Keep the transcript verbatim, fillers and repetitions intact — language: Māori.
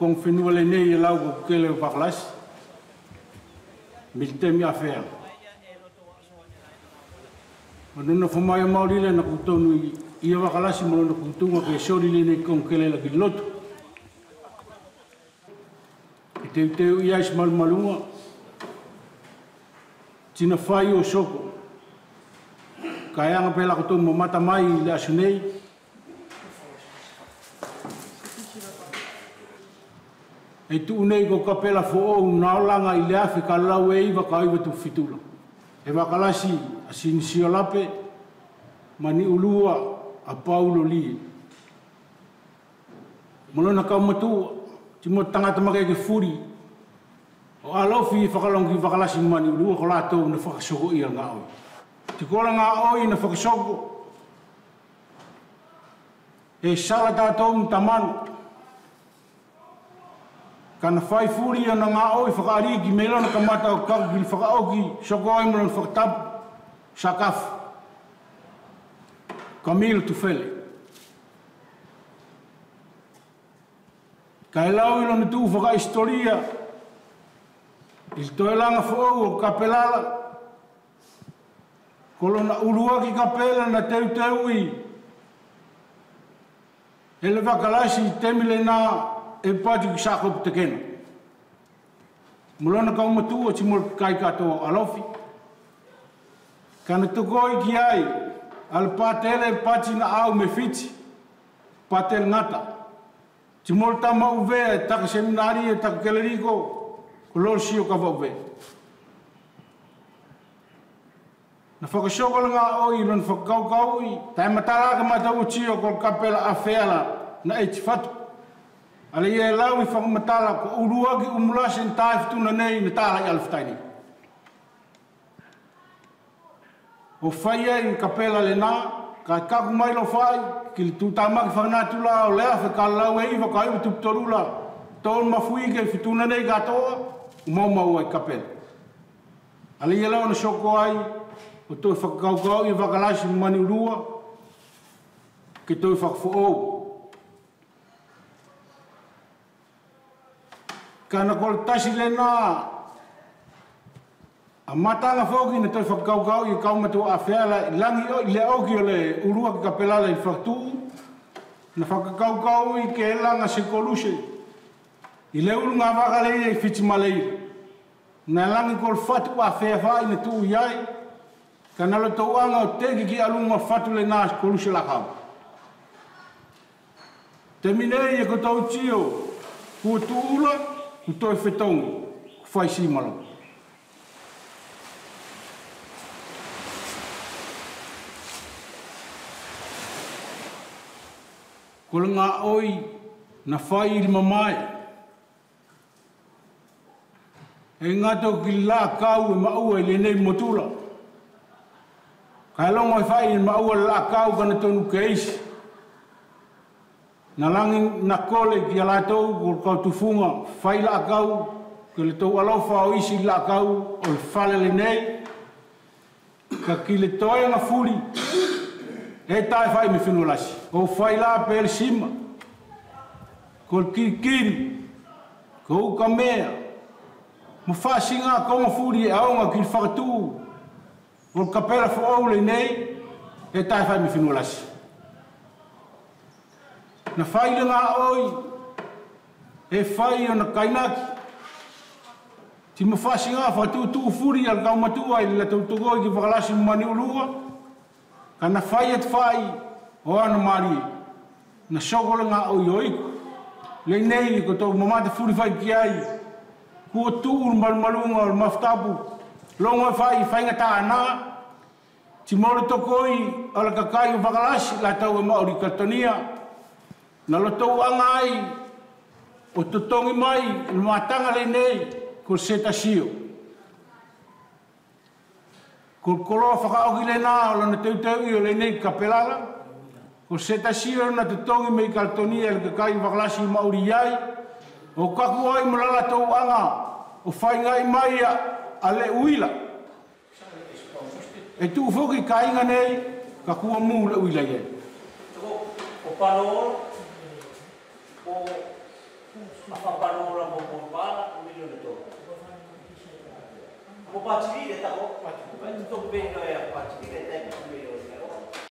kong whenua le nei e lau ko kele o whakalasi. Mil temi a whea. Manuna whamai o Māori le na kutonu i ia wakalasi mo na kutunga ke sori le nei kong kele la ki loto. Ki teu teu i ais malmalunga. Tina whai o soko. Kai anga pela kutonu mo mata mai le asu nei. E tu nei ko kapela fo o naolanga i le afi ka lau e iwa ka iwa tu fitula. E wakalasi a sinisio lape mani ulua a Paulo li. Molona kau matua, ti mo tangata makai ke furi. O alofi i whakalong ki wakalasi mani ulua ko lato na whakasoko i nga oi. Ti kola nga oi na whakasoko. E sala tātou tamanu. Kana whai furi ana ngā oi whakaari ki melona ka mata o kaki ki whakaoki soko oi molona whakatapu sakafu. Camilo Tufele. Ka e lau ilo na tu whaka historia il toe langa whau o kapelala kolona urua ki kapela na teu teu i ele wakalasi temile na e pati ki sako te kena. Mulona kau matua ti mol kai katoa alofi. Kana tukoi ki ai, al patele pati na au me fiti, patel ngata. Ti mol tama uve, taka seminari e taka keleriko, kolor sio kava uve. Na whakasoko langa oi, lon whakau kau i, tai matala ka mata uchio kol kapela a wheala na e tifatu. Ale ia lau i whakamatala ko urua ki umulasi n tae fituna nei na tala i alfitaini. O whaia i kapela le nā, ka kaku mai lo whai, ki le tūtamaki whanatu la o lea, whaka lau e iwa ka iwa tuptoru la, tōn mafui ke fituna nei katoa, umau mau ai kapela. Ale ia lau na soko ai, o toi whakakaukau i wakalasi mani urua, ki toi whakafuou. Kana kol tasi le nā, a matanga whoki na toi whakaukau i kaumatu a wheala i langi o i le auki o le urua ki kapelala i whaktu, na whakaukau i ke langa se koluse, i le uru ngā wakalei i whitimalei, na langi kol whatu a whea i na tuu iai, ka nalo tau anga o teki ki alunga whatu le nā koluse lakau. Te minei e ko tau tio, kua tuula, ku toi whetongi, ku whai simalo. Kola ngā oi na whai i mamae. E ngato ki la kau e maua i le nei motula. Kai longo i whai i maua la kau kana tonu ke eisi. Na langi na kole ki alatou ko kau tufunga whai la kau ke le tau alofa o isi la kau o le whale le nei. Ka ki le toe nga furi. E tae whai me whenua lasi. Ko whai la pēle sima. Ko kirikiri. Ko uka mea. Ma whasinga konga furi e aonga ki whakatu. Ko kapela whaau le nei. E tae whai me whenua lasi. Na whai le ngā oi. E whai o na kainaki. Ti ma whasinga whakatu tu furi al kau matua i le tautogoi ki whakalasi mani urua. Ka na whai et whai o ana mari. Na sokole ngā oi oiku. Le nei ko tau mamata furi whai ki ai. Kua tūru malmalunga o maftapu. Longo e whai whai ngata anā. Ti moro tokoi ala kakai o whakalasi la tau e maori katonia. Na lo tau anga ai o totongi mai i matanga le nei ko seta sio. Ko kolo whakaoki le nā o lana teu teu i o le nei kapelala. Ko seta sio na totongi mei kaltonia le kakai wakalasi i mauri iai. O kaku ai malala tau anga o whaingai mai a le uila. E tu whoki ka inga nei ka kua mū le uila iai. O paro o a whapanora mo mo pala o milione tō. Mo pātiri e tako, pātiri e tako, pātiri e tako,